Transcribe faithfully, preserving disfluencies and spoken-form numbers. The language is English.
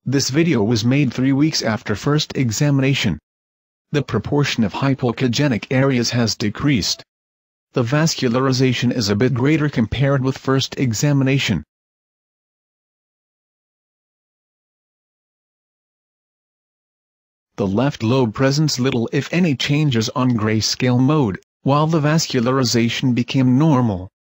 This video was made three weeks after first examination. The proportion of hypoechogenic areas has decreased. The vascularization is a bit greater compared with first examination. The left lobe presents little if any changes on grayscale mode, while the vascularization became normal.